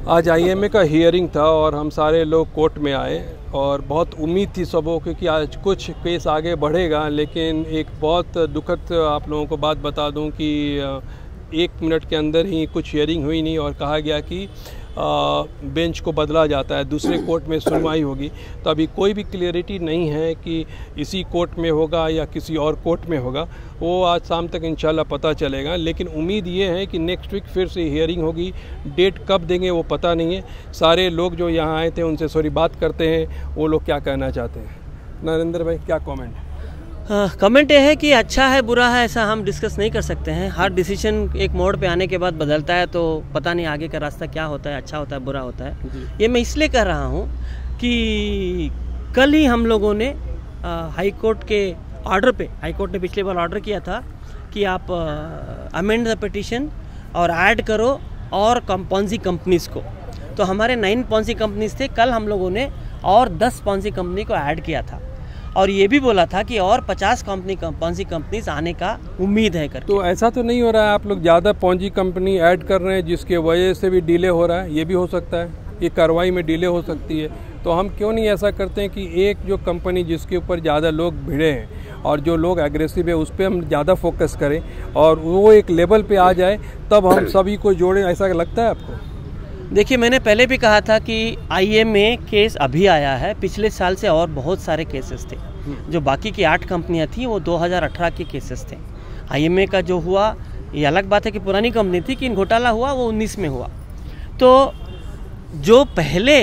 आज आईएमए का हियरिंग था और हम सारे लोग कोर्ट में आए और बहुत उम्मीद थी सबों को कि आज कुछ केस आगे बढ़ेगा, लेकिन एक बहुत दुखद आप लोगों को बात बता दूं कि 1 मिनट के अंदर ही कुछ हियरिंग हुई नहीं और कहा गया कि बेंच को बदला जाता है, दूसरे कोर्ट में सुनवाई होगी। तो अभी कोई भी क्लियरिटी नहीं है कि इसी कोर्ट में होगा या किसी और कोर्ट में होगा, वो आज शाम तक इंशाल्लाह पता चलेगा। लेकिन उम्मीद ये है कि नेक्स्ट वीक फिर से हियरिंग होगी। डेट कब देंगे वो पता नहीं है। सारे लोग जो यहाँ आए थे उनसे सॉरी बात करते हैं, वो लोग क्या कहना चाहते हैं। नरेंद्र भाई क्या कमेंट है? कमेंट ये है कि अच्छा है बुरा है ऐसा हम डिस्कस नहीं कर सकते हैं। हर डिसीजन एक मोड़ पे आने के बाद बदलता है, तो पता नहीं आगे का रास्ता क्या होता है, अच्छा होता है बुरा होता है। ये मैं इसलिए कह रहा हूँ कि कल ही हम लोगों ने हाई कोर्ट के ऑर्डर पे, हाई कोर्ट ने पिछले बार ऑर्डर किया था कि आप अमेंड द पिटीशन और ऐड करो और पॉन्जी कंपनीज़ को। तो हमारे 9 पॉन्जी कंपनीज़ थे, कल हम लोगों ने और 10 पॉन्जी कंपनी को ऐड किया था और ये भी बोला था कि और 50 पॉन्जी कंपनीज आने का उम्मीद है करके। तो ऐसा तो नहीं हो रहा है आप लोग ज़्यादा पॉन्जी कंपनी ऐड कर रहे हैं जिसके वजह से भी डिले हो रहा है? ये भी हो सकता है, ये कार्रवाई में डिले हो सकती है। तो हम क्यों नहीं ऐसा करते हैं कि एक जो कंपनी जिसके ऊपर ज़्यादा लोग भिड़े हैं और जो लोग एग्रेसिव है उस पर हम ज़्यादा फोकस करें और वो एक लेवल पे आ जाए, तब हम सभी को जोड़ें। ऐसा लगता है आपको? देखिए, मैंने पहले भी कहा था कि आईएमए केस अभी आया है, पिछले साल से और बहुत सारे केसेस थे। जो बाकी की 8 कंपनियां थी वो 2018 के केसेस थे। आईएमए का जो हुआ ये अलग बात है कि पुरानी कंपनी थी, कि घोटाला हुआ वो 19 में हुआ। तो जो पहले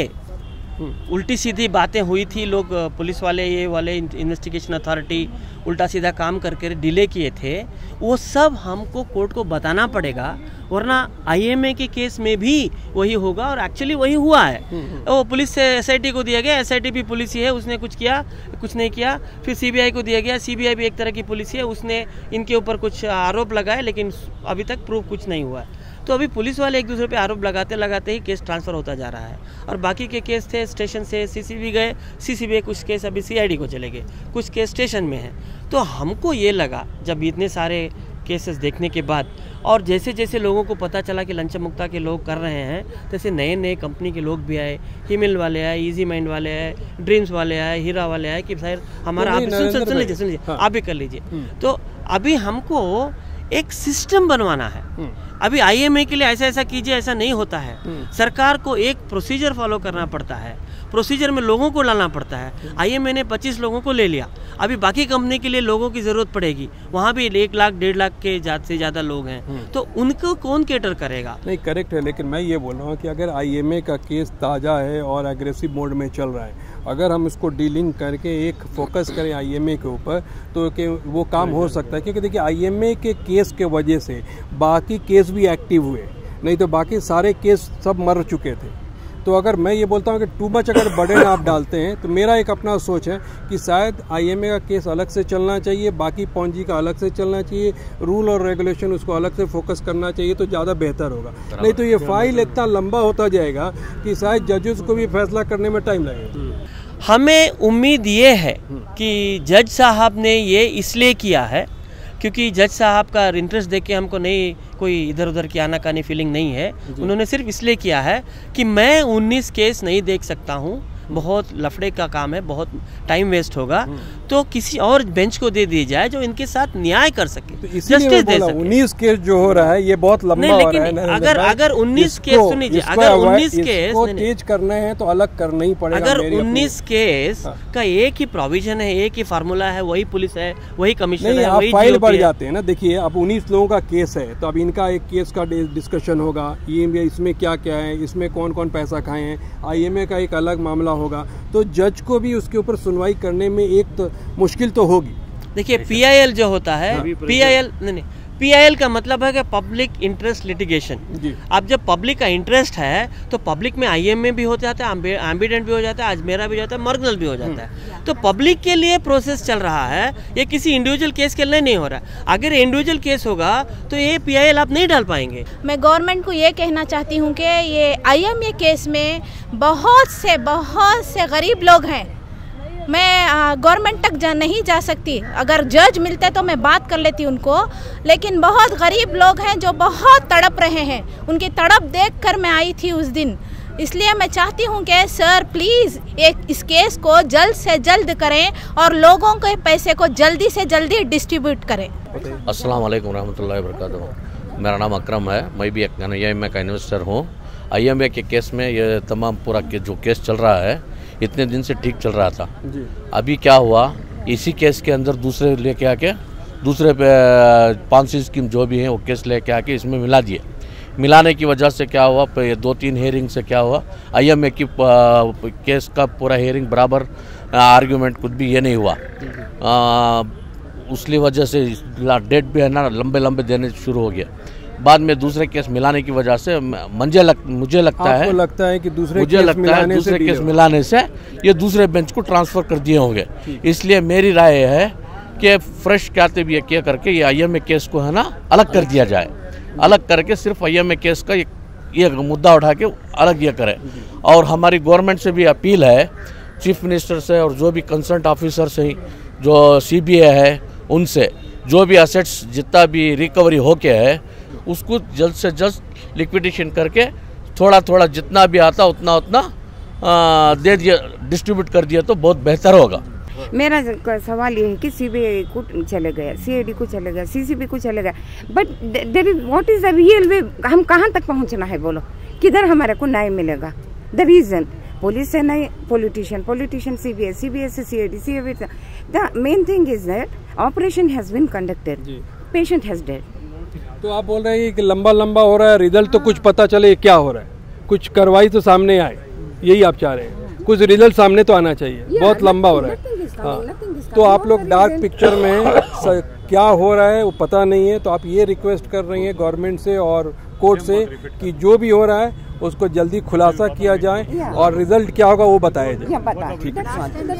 उल्टी सीधी बातें हुई थी, लोग पुलिस वाले ये वाले इन्वेस्टिगेशन अथॉरिटी उल्टा सीधा काम करके डिले किए थे, वो सब हमको कोर्ट को बताना पड़ेगा, वरना आईएमए के केस में भी वही होगा और एक्चुअली वही हुआ है। वो पुलिस से एसआईटी को दिया गया, एसआईटी भी पुलिस ही है, उसने कुछ किया कुछ नहीं किया। फिर सीबीआई को दिया गया, सीबीआई भी एक तरह की पुलिस ही है, उसने इनके ऊपर कुछ आरोप लगाए लेकिन अभी तक प्रूफ कुछ नहीं हुआ है। तो अभी पुलिस वाले एक दूसरे पे आरोप लगाते लगाते ही केस ट्रांसफ़र होता जा रहा है और बाकी के केस थे स्टेशन से सीसीबी गए, सीसीबी कुछ केस अभी सीआईडी को चले गए, कुछ केस स्टेशन में हैं। तो हमको ये लगा जब इतने सारे केसेस देखने के बाद और जैसे जैसे लोगों को पता चला कि लंच मुक्ता के लोग कर रहे हैं, तैसे नए नए कंपनी के लोग भी आए, हिमिल वाले आए, इजी माइंड वाले आए, ड्रीम्स वाले आए, हीरा वाले आए कि सर हमारा आप सुन लीजिए आप भी कर लीजिए। तो अभी हमको एक सिस्टम बनवाना है। अभी आईएमए के लिए ऐसा ऐसा कीजिए ऐसा नहीं होता है। सरकार को एक प्रोसीजर फॉलो करना पड़ता है, प्रोसीजर में लोगों को लाना पड़ता है। आईएमए ने 25 लोगों को ले लिया, अभी बाकी कंपनी के लिए लोगों की ज़रूरत पड़ेगी, वहाँ भी 1 लाख 1.5 लाख के से ज़्यादा लोग हैं, तो उनको कौन कैटर करेगा? नहीं, करेक्ट है, लेकिन मैं ये बोल रहा हूँ कि अगर आईएमए का केस ताज़ा है और एग्रेसिव मोड में चल रहा है, अगर हम इसको डीलिंग करके एक फोकस करें आईएमए के ऊपर, तो कि वो काम हो सकता है। क्योंकि देखिए आईएमए के केस के वजह से बाकी केस भी एक्टिव हुए, नहीं तो बाकी सारे केस सब मर चुके थे। तो अगर मैं ये बोलता हूँ कि टू मच अगर बर्डन आप डालते हैं, तो मेरा एक अपना सोच है कि शायद आईएमए का केस अलग से चलना चाहिए, बाकी पॉन्जी का अलग से चलना चाहिए, रूल और रेगुलेशन उसको अलग से फोकस करना चाहिए, तो ज़्यादा बेहतर होगा। नहीं तो ये फाइल इतना लंबा होता जाएगा कि शायद जजेस को भी फैसला करने में टाइम लगेगा। हमें उम्मीद ये है कि जज साहब ने ये इसलिए किया है क्योंकि जज साहब का इंटरेस्ट देख के हमको नहीं कोई इधर उधर की आनाकानी फीलिंग नहीं है। उन्होंने सिर्फ इसलिए किया है कि मैं 19 केस नहीं देख सकता हूँ, बहुत लफड़े का काम है, बहुत टाइम वेस्ट होगा, तो किसी और बेंच को दे दी जाए जो इनके साथ न्याय कर सके, तो जस्टिस दे सके। 19 केस जो हो रहा है ये बहुत लंबा हो रहा है। अगर 19 केस सुनिए, अगर 19 केस तेज करने हैं तो अलग करना ही पड़ेगा। अगर 19 केस का एक ही प्रोविजन है, एक ही फार्मूला है, वही पुलिस है, वही कमिश्नर है, वही फाइल बढ़ जाते हैं ना। देखिए अब 19 लोगों का केस है, तो अब इनका एक केस का डिस्कशन होगा, ये इसमें क्या क्या है, इसमें कौन कौन पैसा खाए हैं, आईएमए का एक अलग मामला होगा, तो जज को भी उसके ऊपर सुनवाई करने में एक तो मुश्किल तो होगी। देखिए पीआईएल जो होता है, पीआईएल का मतलब है कि पब्लिक इंटरेस्ट लिटिगेशन। अब जब पब्लिक का इंटरेस्ट है तो पब्लिक में आईएमए भी हो जाता है, एम्बिडेंट भी हो जाता है, अजमेरा भी हो जाता है, मर्गनल भी हो जाता है। तो पब्लिक के लिए प्रोसेस चल रहा है, ये किसी इंडिविजुअल केस के लिए नहीं हो रहा है। अगर इंडिविजुअल केस होगा तो ये पीआईएल आप नहीं डाल पाएंगे। मैं गवर्नमेंट को ये कहना चाहती हूँ कि ये आईएमए केस में बहुत से गरीब लोग हैं, मैं गवर्नमेंट तक नहीं जा सकती। अगर जज मिलते तो मैं बात कर लेती उनको, लेकिन बहुत गरीब लोग हैं जो बहुत तड़प रहे हैं। उनकी तड़प देखकर मैं आई थी उस दिन। इसलिए मैं चाहती हूँ कि सर प्लीज़ इस केस को जल्द से जल्द करें और लोगों के पैसे को जल्दी से जल्दी डिस्ट्रीब्यूट करें। अस्सलाम वालेकुम रहमतुल्लाहि व बरकातहू। मेरा नाम अकरम है, मैं भी एक IMA का इन्वेस्टर हूँ। IMA के केस में ये तमाम पूरा जो केस चल रहा है, इतने दिन से ठीक चल रहा था जी। अभी क्या हुआ, इसी केस के अंदर दूसरे लेके आके दूसरे पे 500 स्कीम जो भी हैं वो केस लेके आके इसमें मिला दिए। मिलाने की वजह से क्या हुआ, 2-3 हेयरिंग से क्या हुआ, IMA की केस का पूरा हेयरिंग बराबर आर्ग्यूमेंट कुछ भी ये नहीं हुआ। उसकी वजह से डेट भी है ना लंबे देने शुरू हो गया। बाद में दूसरे केस मिलाने की वजह से मुझे लगता है कि दूसरे केस मिलाने से ये दूसरे बेंच को ट्रांसफ़र कर दिए होंगे। इसलिए मेरी राय है कि फ्रेश कहते भी क्या करके ये IMA केस को है ना अलग कर दिया जाए। अलग करके सिर्फ IMA केस का ये मुद्दा उठा के अलग ये करें। और हमारी गवर्नमेंट से भी अपील है, चीफ मिनिस्टर से और जो भी कंसर्न ऑफिसर से, जो CBI है, उनसे जो भी असेट्स जितना भी रिकवरी होके है उसको जल्द से जल्द लिक्विडेशन करके थोड़ा जितना भी आता उतना दे दिया, डिस्ट्रीब्यूट कर दिया तो बहुत बेहतर होगा। मेरा सवाल ये है कि CBI को चले गया, CID को चले गया, CCB को चले गया, but there is what is the real way, हम कहाँ तक पहुँचना है, बोलो किधर हमारे को न्याय मिलेगा? द रीजन पुलिस से नहीं, पॉलिटिशियन CBI से CID से। The main thing is that operation has been conducted, patient has dead. तो आप बोल रहे हैं कि लंबा हो रहा है, रिजल्ट तो कुछ पता चले क्या हो रहा है, कुछ कार्रवाई तो सामने आए, यही आप चाह रहे हैं? कुछ रिजल्ट सामने तो आना चाहिए। बहुत लंबा हो रहा है। हाँ, तो आप लोग डार्क पिक्चर में क्या हो रहा है वो पता नहीं है, तो आप ये रिक्वेस्ट कर रही हैं गवर्नमेंट से और कोर्ट से कि जो भी हो रहा है उसको जल्दी खुलासा किया जाए और रिजल्ट क्या होगा वो बताया जाए। ठीक है।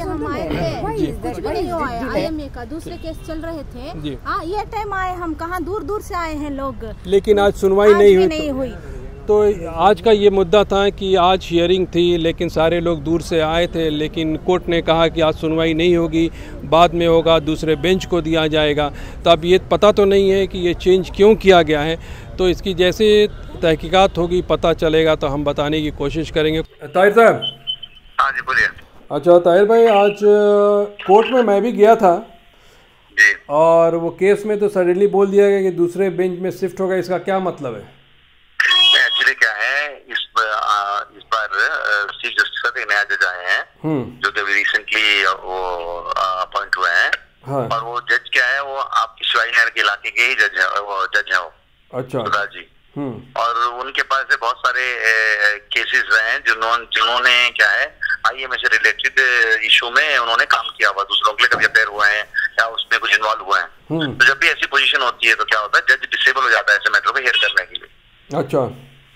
IMA का दूसरे केस चल रहे थे, ये टाइम आए, हम कहाँ दूर से आए हैं लोग, लेकिन आज सुनवाई नहीं हुई। तो आज का ये मुद्दा था कि आज हियरिंग थी, लेकिन सारे लोग दूर से आए थे, लेकिन कोर्ट ने कहा कि आज सुनवाई नहीं होगी, बाद में होगा, दूसरे बेंच को दिया जाएगा। तो अब ये पता तो नहीं है कि ये चेंज क्यों किया गया है, तो इसकी जैसे तहकीकात होगी पता चलेगा तो हम बताने की कोशिश करेंगे। ताहिर साहब। हाँ जी बोलिए। अच्छा ताहिर भाई, आज कोर्ट में मैं भी गया था जी, और वो केस में तो सडनली बोल दिया गया कि दूसरे बेंच में शिफ्ट होगा, इसका क्या मतलब है? एक्चुअली क्या है, इस बार चीफ जस्टिस का नया जज आए हैं जो कि अभी रिसेंटली वो अपॉइंट हुए हैं। हाँ। और वो जज क्या है, वो आपकी शिवाजी के इलाके के ही जज है वो। अच्छा जी। और उनके पास से बहुत सारे केसेस रहे हैं जिन्होंने क्या है IMA से रिलेटेड इशू में उन्होंने काम किया हुआ, दूसरों के लिए कभी अपेयर हुए हैं या उसमें कुछ इन्वॉल्व हुए हैं। तो जब भी ऐसी पोजीशन होती है तो क्या होता है, जज डिसेबल हो जाता है ऐसे मैटर को हेयर करने के लिए। अच्छा।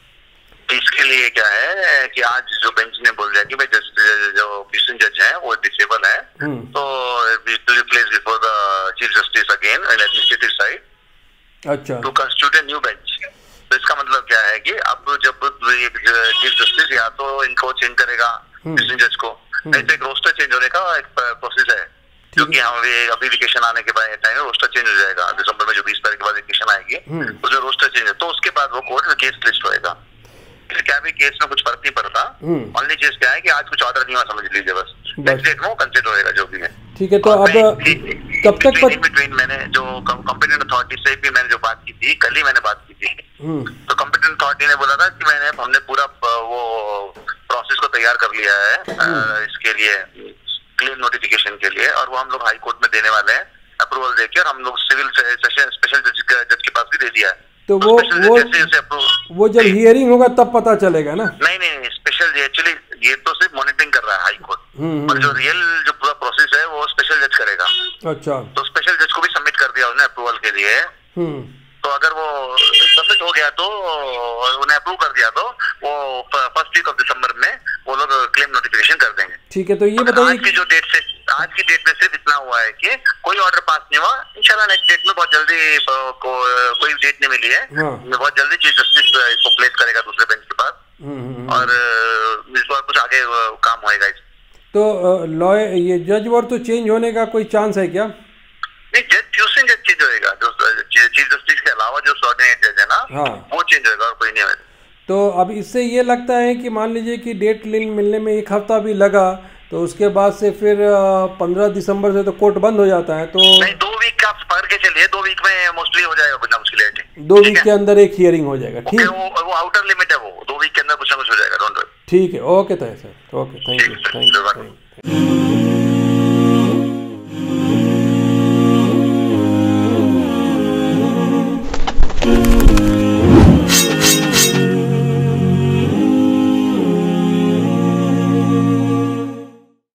तो इसके लिए क्या है कि आज जो बेंच ने बोल दिया कि भाई जो क्वेश्चन जज हैं वो डिसेबल है, तो place before the chief justice again in administrative side. अच्छा। To constitute a new bench. तो इसका मतलब क्या है कि अब जब चीफ जस्टिस या तो इनको चेंज करेगा क्वेश्चन जज को, नहीं तो एक रोस्टर चेंज होने का एक प्रोसेस है, क्योंकि हम अभी वेकेशन आने के बाद टाइम रोस्टर चेंज हो जाएगा। दिसंबर में जो 20 तारीख के बाद वेकेशन आएगी उसमें रोस्टर चेंज है, तो उसके बाद वो कोर्ट में केस लिस्ट होएगा। क्या भी केस में कुछ फर्क नहीं पड़ता, ओनली चीज क्या है कि आज कुछ ऑर्डर नहीं हुआ, समझ लीजिए बस नेक्स्ट डेट में कंसिडर होएगा जो भी है। ठीक है। तो अब कब तक बिटवीन मैंने जो कॉम्पिटेंट अथॉरिटी से भी मैंने जो बात की थी, कल ही मैंने बात की थी, तो कॉम्पिटेंट अथॉरिटी ने बोला था कि हमने पूरा वो प्रोसेस को तैयार कर लिया है इसके लिए, क्लेम नोटिफिकेशन के लिए, और वो हम लोग हाई कोर्ट में देने वाले हैं अप्रूवल देके, और हम लोग सिविल सेशन स्पेशल जज के पास भी दे दिया है। तो वो जब हियरिंग होगा तब पता चलेगा ना? नहीं, स्पेशल एक्चुअली ये तो सिर्फ मॉनिटरिंग कर रहा है हाई कोर्ट, और जो रियल जो पूरा प्रोसेस है वो स्पेशल जज करेगा। अच्छा। तो स्पेशल जज को भी सबमिट कर दिया उन्हें अप्रूवल के लिए। तो अगर वो सबमिट हो गया तो उन्हें अप्रूव कर दिया तो वो फर्स्ट वीक ऑफ दिसंबर में वो लोग क्लेम नोटिफिकेशन कर देंगे। ठीक है। तो ये बताइए आज की डेट में सिर्फ इतना हुआ है कि कोई ऑर्डर पास नहीं हुआ, इंशाल्लाह नेक्स्ट डेट में बहुत जल्दी कोई डेट नहीं मिली है, बहुत जल्दी चीफ जस्टिस इसको प्लेस करेगा दूसरे बेंच के पास, और इस बार कुछ आगे काम होएगा। तो लॉ ये जज वर्ग तो चेंज होने का कोई चांस है क्या? नहीं, जज ट्यूसडे जज चेंज होएगा, जो चीफ जस्टिस के अलावा जो सबऑर्डिनेट जज है ना, हाँ, वो चेंज होएगा और कोई नहीं होगा। तो अब इससे ये लगता है कि मान लीजिए कि डेट मिलने में 1 हफ्ता भी लगा, तो उसके बाद से फिर 15 दिसंबर से तो कोर्ट बंद हो जाता है, तो नहीं 2 वीक का आप पकड़ के चलिए, 2 वीक में मोस्टली हो जाएगा कुछ ना मुश्किल है। 2 वीक के अंदर एक हियरिंग हो जाएगा, ठीक है? वो आउटर लिमिट है, वो 2 वीक के अंदर कुछ ना कुछ हो जाएगा। ठीक है, okay sir, okay, thank you.